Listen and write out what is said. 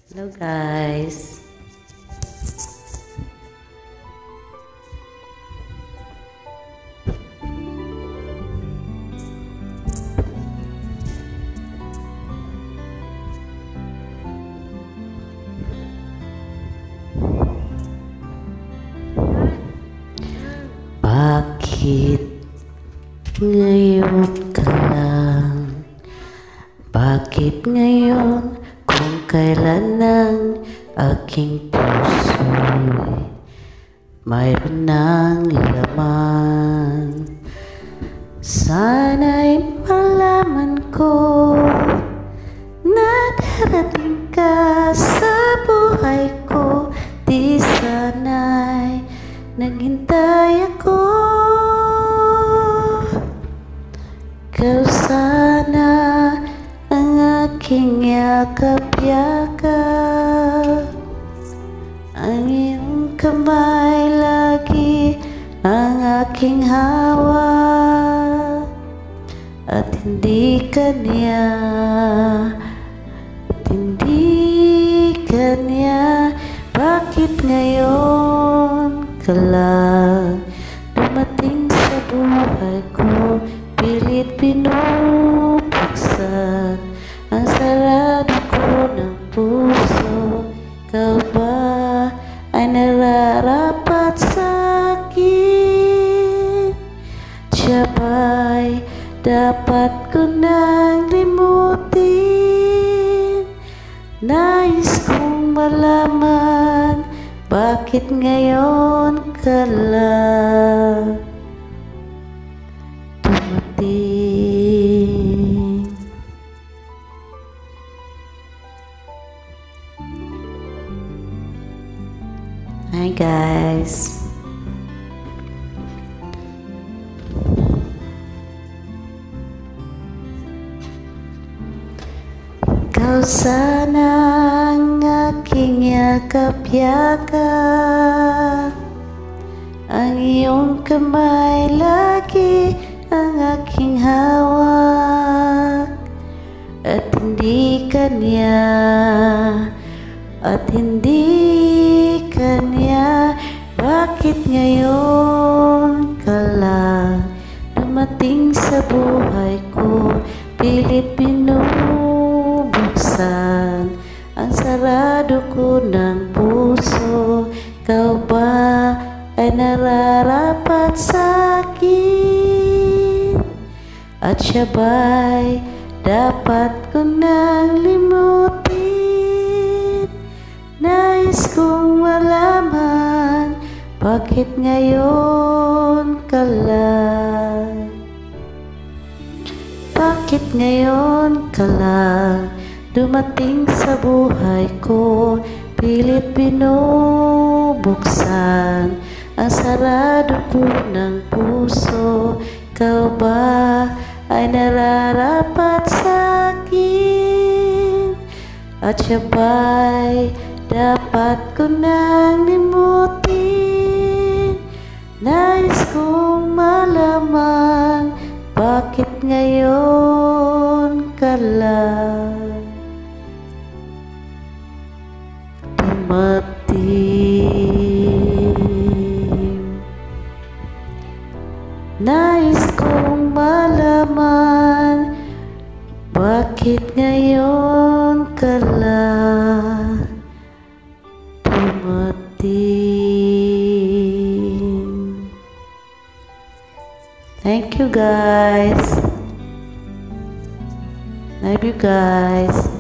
Hello guys. Bakit ngayon ka lang? Bakit ngayon kung kailan ang aking puso mayroon ng laman? Sana'y malaman ko na darating ka sa buhay ko. Di sana'y naghintay ako. Ikaw sana ang aking yakap-yakap, ang iyong kamay lagi ang aking hawak. At hindi kanya bakit ngayon ka lang dumating sa buhay ko? Pilit binubuksan ang sarado ko ng puso. Ikaw ba ay nararapat sa akin? Siya ba'y dapat ko nang limutin? Nais kong malaman bakit ngayon ka lang dumating. Hi guys. Ikaw sana ang aking yakap-yakap, ang iyong kamay lagi ang aking hawak. At hindi kanya bakit ngayon ka lang dumating sa buhay ko? Pilit binubuksan ang sarado ko ng puso. Ikaw ba ay nararapat sa akin? At siya ba'y dapat ko nang limutin? Nais kong malaman bakit ngayon ka lang? Bakit ngayon ka lang dumating sa buhay ko? Pilit binubuksan ang sarado ko ng puso. Ikaw ba ay nararapat sa akin? At siya ba'y dapat ko nang limutin? Nais kong malaman bakit ngayon ka lang dumating? Nais kong malaman bakit ngayon ka lang dumating. Thank you guys. Love you guys.